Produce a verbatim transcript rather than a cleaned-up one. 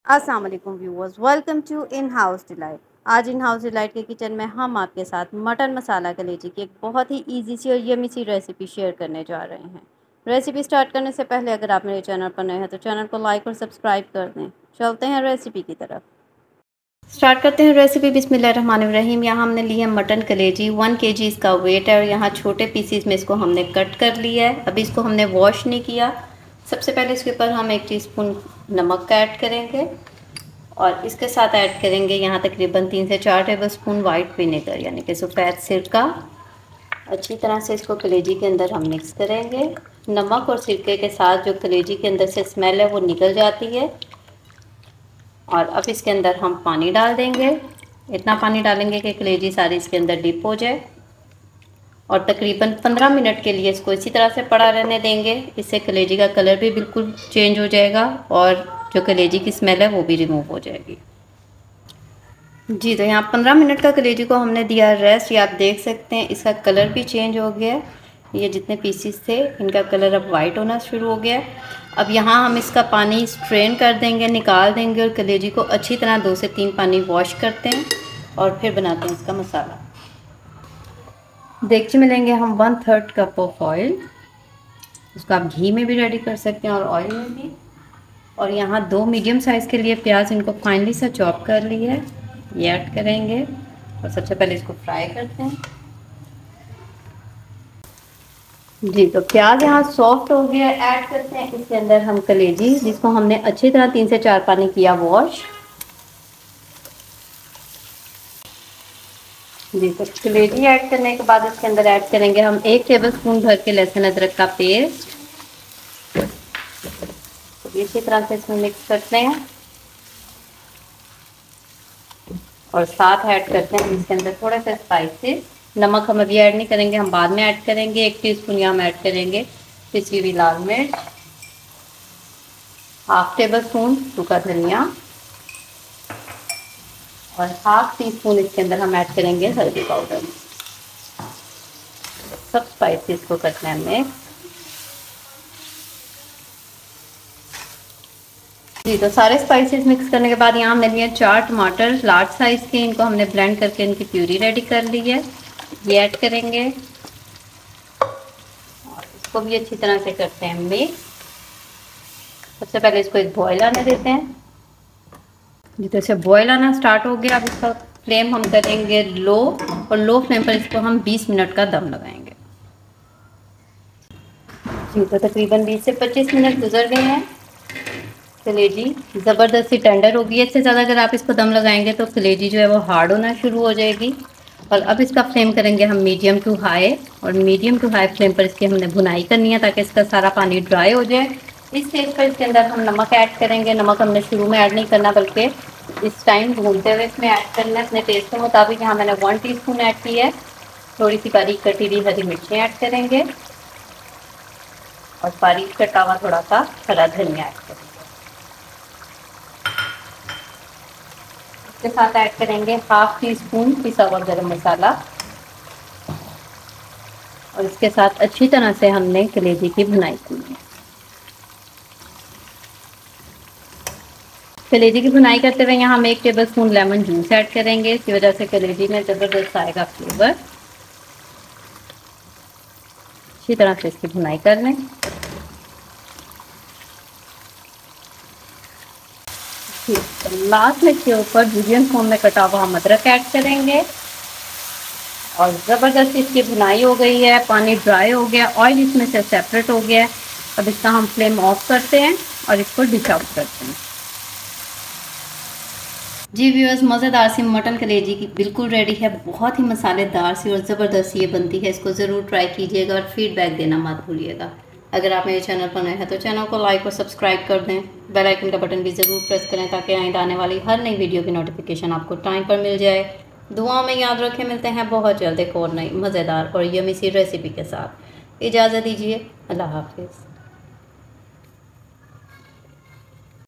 अस्सलाम वालेकुम viewers, welcome to In House Delight. आज इन हाउस डिलाइट के किचन में हम आपके साथ मटन मसाला कलेजी की एक बहुत ही इजी सी और यमी सी रेसिपी शेयर करने जा रहे हैं। रेसिपी स्टार्ट करने से पहले अगर आप मेरे चैनल पर नए हैं तो चैनल को लाइक और सब्सक्राइब कर दें। चलते हैं रेसिपी की तरफ। स्टार्ट करते हैं रेसिपी। बिस्मिल्लाहिर्रहमानिर्रहीम। यहाँ हमने लिया है मटन कलेजी, वन के जी इसका वेट है और यहाँ छोटे पीसीज में इसको हमने कट कर लिया है। अभी इसको हमने वॉश नहीं किया। सबसे पहले इसके ऊपर हम एक टीस्पून नमक का ऐड करेंगे और इसके साथ ऐड करेंगे यहाँ तकरीबन तीन से चार टेबलस्पून वाइट विनेगर यानी कि सफ़ेद सिरका। अच्छी तरह से इसको कलेजी के अंदर हम मिक्स करेंगे। नमक और सिरके के साथ जो कलेजी के अंदर से स्मेल है वो निकल जाती है। और अब इसके अंदर हम पानी डाल देंगे। इतना पानी डालेंगे कि कलेजी सारी इसके अंदर डिप हो जाए और तकरीबन पंद्रह मिनट के लिए इसको इसी तरह से पड़ा रहने देंगे। इससे कलेजी का कलर भी बिल्कुल चेंज हो जाएगा और जो कलेजी की स्मेल है वो भी रिमूव हो जाएगी। जी तो यहाँ पंद्रह मिनट का कलेजी को हमने दिया रेस्ट। ये आप देख सकते हैं इसका कलर भी चेंज हो गया है। ये जितने पीसीस थे इनका कलर अब वाइट होना शुरू हो गया है। अब यहाँ हम इसका पानी स्ट्रेन कर देंगे, निकाल देंगे और कलेजी को अच्छी तरह दो से तीन पानी वॉश करते हैं और फिर बनाते हैं इसका मसाला। देगची में लेंगे हम one third cup of oil. इसको आप घी में भी रेडी कर सकते हैं और ऑयल में भी। और यहाँ दो मीडियम साइज़ के लिए प्याज, इनको फाइनली सा चॉप कर लिया है, ये ऐड करेंगे और सबसे पहले इसको फ्राई करते हैं। जी तो प्याज यहाँ सॉफ्ट हो गया, ऐड करते हैं इसके अंदर हम कलेजी, जिसको हमने अच्छी तरह तीन से चार पानी किया वॉश। जी तो कलेजी ऐड करने के बाद इसके अंदर ऐड करेंगे हम एक टेबलस्पून भर के लहसुन अदरक का पेस्ट। तो इसी तरह से इसमें मिक्स करते हैं और साथ ऐड करते हैं इसके अंदर थोड़े से स्पाइसेस। नमक हम अभी ऐड नहीं करेंगे, हम बाद में ऐड करेंगे। एक टीस्पून यहाँ हम ऐड करेंगे पिसी हुई लाल मिर्च, हाफ टेबल स्पून सूखा धनिया और हाफ टी स्पून इसके अंदर हम ऐड करेंगे हल्दी पाउडर। सब स्पाइसेस को करना है हमें। जी तो सारे स्पाइसेस मिक्स करने के बाद यहाँ हमने लिए चार टमाटर लार्ज साइज़ के, इनको हमने ब्लेंड करके इनकी प्यूरी रेडी कर ली है, ये ऐड करेंगे और इसको भी अच्छी तरह से करते हैं मिक्स। सबसे पहले इसको एक बॉयल आने देते हैं। जी तो इसे बॉयल आना स्टार्ट हो गया। अब इसका फ्लेम हम करेंगे लो और लो फ्लेम पर इसको हम बीस मिनट का दम लगाएंगे। जी तो तकरीबन बीस से पच्चीस मिनट गुजर गए हैं। कलेजी ज़बरदस्ती टेंडर होगी। इससे ज़्यादा अगर आप इसको दम लगाएंगे तो कलेजी जो है वो हार्ड होना शुरू हो जाएगी। और अब इसका फ्लेम करेंगे हम मीडियम टू हाई और मीडियम टू हाई फ्लेम पर इसकी हमने भुनाई करनी है ताकि इसका सारा पानी ड्राई हो जाए। इस स्टेज पर इसके अंदर हम नमक ऐड करेंगे। नमक हमने शुरू में ऐड नहीं करना बल्कि इस टाइम भूनते हुए इसमें ऐड करना है अपने टेस्ट के मुताबिक। यहाँ मैंने वन टी स्पून ऐड की है। थोड़ी सी बारीक कटी हुई हरी मिर्चें ऐड करेंगे और बारीक कटा हुआ थोड़ा सा हरा धनिया ऐड करेंगे। इसके साथ ऐड करेंगे हाफ टी स्पून पिसा हुआ गरम मसाला और इसके साथ अच्छी तरह से हमने कलेजी की भुनाई की है। कलेजी की भुनाई करते हुए यहाँ हम एक tablespoon lemon juice add करेंगे। इसकी वजह से कलेजी में ज़बरदस्त आएगा फ्लेवर। अच्छी तरह से इसकी भुनाई कर लें। लास्ट में इसके ऊपर मीडियम फोम में कटा हुआ हम अदरक ऐड करेंगे और ज़बरदस्त इसकी भुनाई हो गई है। पानी ड्राई हो गया, ऑयल इसमें से सेपरेट हो गया है। अब इसका हम फ्लेम ऑफ करते हैं और इसको डिश आउट करते हैं। जी व्यूअर्स, मज़ेदार सी मटन कलेजी की बिल्कुल रेडी है। बहुत ही मसालेदार सी और ज़बरदस्त ये बनती है। इसको ज़रूर ट्राई कीजिएगा और फीडबैक देना मत भूलिएगा। अगर आप मेरे चैनल पर नए हैं तो चैनल को लाइक और सब्सक्राइब कर दें। बेल आइकन का बटन भी ज़रूर प्रेस करें ताकि आइंदा आने वाली हर नई वीडियो की नोटिफिकेशन आपको टाइम पर मिल जाए। दुआओं में याद रखें। मिलते हैं बहुत जल्द एक और नई मज़ेदार और यमी सी रेसिपी के साथ। इजाज़त दीजिए। अल्लाह हाफिज़।